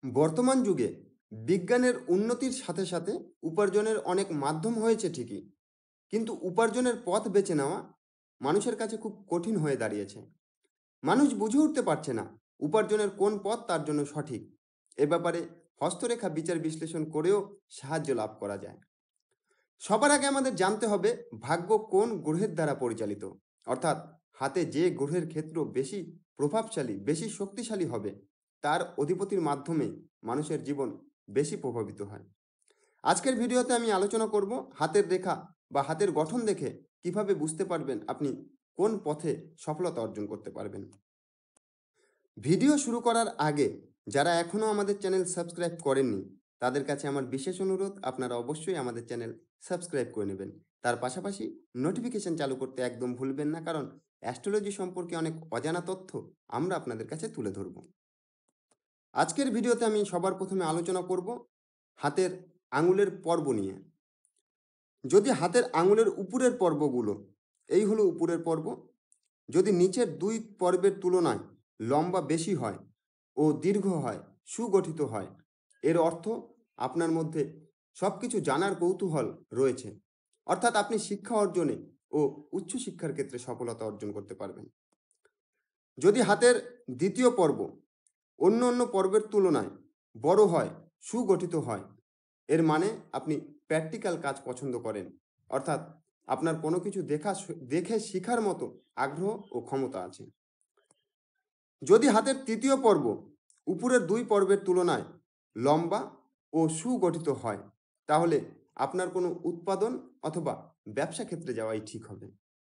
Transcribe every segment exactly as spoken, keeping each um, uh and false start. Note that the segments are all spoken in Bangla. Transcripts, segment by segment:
বর্তমান যুগে বিজ্ঞানের উন্নতির সাথে সাথে উপার্জনের অনেক মাধ্যম হয়েছে ঠিকই, কিন্তু উপার্জনের পথ বেছে নেওয়া মানুষের কাছে খুব কঠিন হয়ে দাঁড়িয়েছে। মানুষ বুঝে উঠতে পারছে না উপার্জনের কোন পথ তার জন্য সঠিক। এ ব্যাপারে হস্তরেখা বিচার বিশ্লেষণ করেও সাহায্য লাভ করা যায়। সবার আগে আমাদের জানতে হবে ভাগ্য কোন গ্রহের দ্বারা পরিচালিত, অর্থাৎ হাতে যে গ্রহের ক্ষেত্র বেশি প্রভাবশালী, বেশি শক্তিশালী হবে, তার অধিপতির মাধ্যমে মানুষের জীবন বেশি প্রভাবিত হয়। আজকের ভিডিওতে আমি আলোচনা করব হাতের রেখা বা হাতের গঠন দেখে কিভাবে বুঝতে পারবেন আপনি কোন পথে সফলতা অর্জন করতে পারবেন। ভিডিও শুরু করার আগে যারা এখনও আমাদের চ্যানেল সাবস্ক্রাইব করেননি তাদের কাছে আমার বিশেষ অনুরোধ, আপনারা অবশ্যই আমাদের চ্যানেল সাবস্ক্রাইব করে নেবেন। তার পাশাপাশি নোটিফিকেশন চালু করতে একদম ভুলবেন না, কারণ অ্যাস্ট্রোলজি সম্পর্কে অনেক অজানা তথ্য আমরা আপনাদের কাছে তুলে ধরব। আজকের ভিডিওতে আমি সবার প্রথমে আলোচনা করব হাতের আঙুলের পর্ব নিয়ে। যদি হাতের আঙুলের উপরের পর্বগুলো, এই হলো উপরের পর্ব, যদি নিচের দুই পর্বের তুলনায় লম্বা বেশি হয় ও দীর্ঘ হয়, সুগঠিত হয়, এর অর্থ আপনার মধ্যে সব কিছু জানার কৌতূহল রয়েছে, অর্থাৎ আপনি শিক্ষা অর্জনে ও উচ্চশিক্ষার ক্ষেত্রে সফলতা অর্জন করতে পারবেন। যদি হাতের দ্বিতীয় পর্ব অন্য অন্য পর্বের তুলনায় বড় হয়, সুগঠিত হয়, এর মানে আপনি প্র্যাকটিক্যাল কাজ পছন্দ করেন, অর্থাৎ আপনার কোনো কিছু দেখা দেখে শেখার মতো আগ্রহ ও ক্ষমতা আছে। যদি হাতের তৃতীয় পর্ব উপরের দুই পর্বের তুলনায় লম্বা ও সুগঠিত হয়, তাহলে আপনার কোনো উৎপাদন অথবা ব্যবসা ক্ষেত্রে যাওয়াই ঠিক হবে।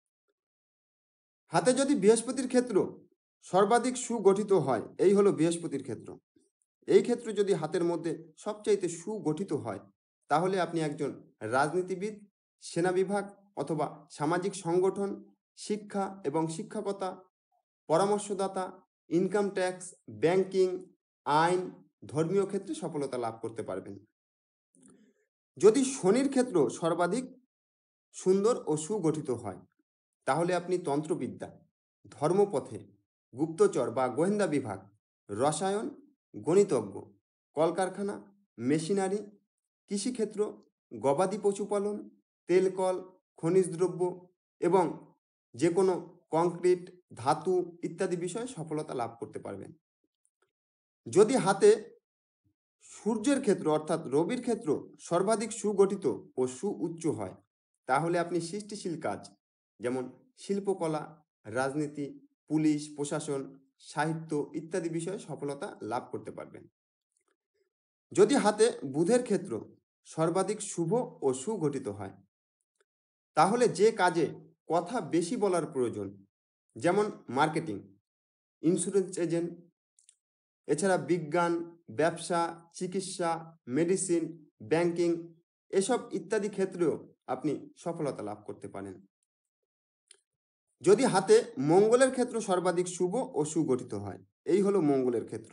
হাতে যদি বৃহস্পতির ক্ষেত্র সর্বাধিক সুগঠিত হয়, এই হলো বৃহস্পতির ক্ষেত্র, এই ক্ষেত্র যদি হাতের মধ্যে সবচাইতে সুগঠিত হয়, তাহলে আপনি একজন রাজনীতিবিদ, সেনা বিভাগ অথবা সামাজিক সংগঠন, শিক্ষা এবং শিক্ষকতা, পরামর্শদাতা, ইনকাম ট্যাক্স, ব্যাংকিং, আইন, ধর্মীয় ক্ষেত্রে সফলতা লাভ করতে পারবেন। যদি শনির ক্ষেত্র সর্বাধিক সুন্দর ও সুগঠিত হয়, তাহলে আপনি তন্ত্রবিদ্যা, ধর্মপথে, গুপ্তচর বা গোয়েন্দা বিভাগ, রসায়ন, গণিতজ্ঞ, কলকারখানা, মেশিনারি, কৃষিক্ষেত্র, গবাদি পশুপালন, তেলকল, খনিজ দ্রব্য এবং যে কোনো কংক্রিট, ধাতু ইত্যাদি বিষয়ে সফলতা লাভ করতে পারবেন। যদি হাতে সূর্যের ক্ষেত্র অর্থাৎ রবির ক্ষেত্র সর্বাধিক সুগঠিত ও সুউচ্চ হয়, তাহলে আপনি সৃষ্টিশীল কাজ যেমন শিল্পকলা, রাজনীতি, পুলিশ প্রশাসন, সাহিত্য ইত্যাদি বিষয়ে সফলতা লাভ করতে পারবেন। যদি হাতে বুধের ক্ষেত্র সর্বাধিক শুভ ও সুগঠিত হয়, তাহলে যে কাজে কথা বেশি বলার প্রয়োজন, যেমন মার্কেটিং, ইন্স্যুরেন্স এজেন্ট, এছাড়া বিজ্ঞান, ব্যবসা, চিকিৎসা, মেডিসিন, ব্যাংকিং এসব ইত্যাদি ক্ষেত্রেও আপনি সফলতা লাভ করতে পারেন। যদি হাতে মঙ্গলের ক্ষেত্র সর্বাধিক শুভ ও সুগঠিত হয়, এই হলো মঙ্গলের ক্ষেত্র,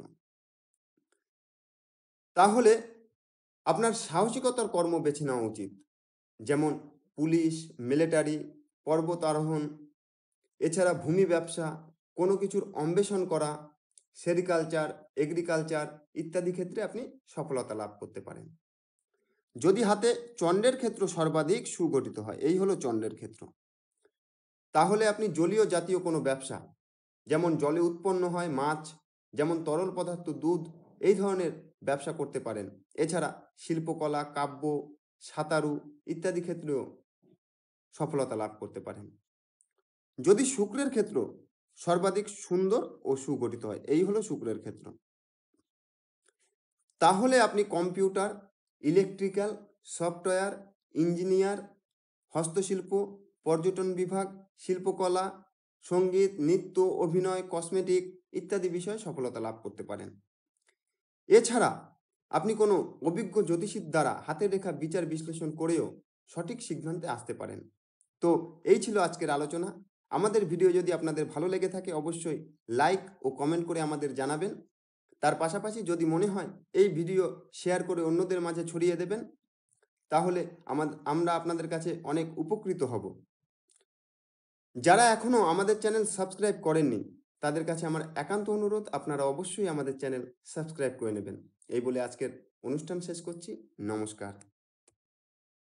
তাহলে আপনার সাহসিকতার কর্ম বেছে নেওয়া উচিত, যেমন পুলিশ, মিলিটারি, পর্বত আরোহণ, এছাড়া ভূমি ব্যবসা, কোনো কিছুর অন্বেষণ করা, সেরিকালচার, এগ্রিকালচার ইত্যাদি ক্ষেত্রে আপনি সফলতা লাভ করতে পারেন। যদি হাতে চন্দ্রের ক্ষেত্র সর্বাধিক সুগঠিত হয়, এই হলো চন্দ্রের ক্ষেত্র, তাহলে আপনি জলীয় জাতীয় কোনো ব্যবসা, যেমন জলে উৎপন্ন হয় মাছ, যেমন তরল পদার্থ দুধ, এই ধরনের ব্যবসা করতে পারেন। এছাড়া শিল্পকলা, কাব্য, সাঁতারু ইত্যাদি ক্ষেত্রেও সফলতা লাভ করতে পারেন। যদি শুক্রের ক্ষেত্র সর্বাধিক সুন্দর ও সুগঠিত হয়, এই হলো শুক্রের ক্ষেত্র, তাহলে আপনি কম্পিউটার, ইলেকট্রিক্যাল, সফটওয়্যার ইঞ্জিনিয়ার, হস্তশিল্প, পর্যটন বিভাগ, শিল্পকলা, সঙ্গীত, নৃত্য, অভিনয়, কসমেটিক ইত্যাদি বিষয়ে সফলতা লাভ করতে পারেন। এছাড়া আপনি কোনো অভিজ্ঞ জ্যোতিষীর দ্বারা হাতের রেখা বিচার বিশ্লেষণ করেও সঠিক সিদ্ধান্তে আসতে পারেন। তো এই ছিল আজকের আলোচনা। আমাদের ভিডিও যদি আপনাদের ভালো লেগে থাকে অবশ্যই লাইক ও কমেন্ট করে আমাদের জানাবেন। তার পাশাপাশি যদি মনে হয় এই ভিডিও শেয়ার করে অন্যদের মাঝে ছড়িয়ে দেবেন, তাহলে আমরা আপনাদের কাছে অনেক উপকৃত হব। যারা এখনও আমাদের চ্যানেল সাবস্ক্রাইব করেননি তাদের কাছে আমার একান্ত অনুরোধ আপনারা অবশ্যই আমাদের চ্যানেল সাবস্ক্রাইব করে নেবেন। এই বলে আজকের অনুষ্ঠান শেষ করছি। নমস্কার।